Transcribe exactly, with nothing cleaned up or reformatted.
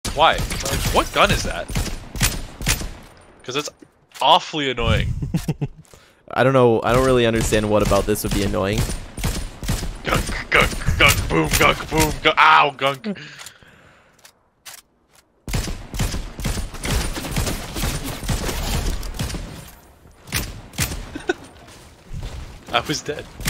Why? Like, what gun is that? Because it's awfully annoying. I don't know. I don't really understand what about this would be annoying. Gunk, gunk, gunk, boom, gunk, boom, gunk. Ow, gunk. I was dead.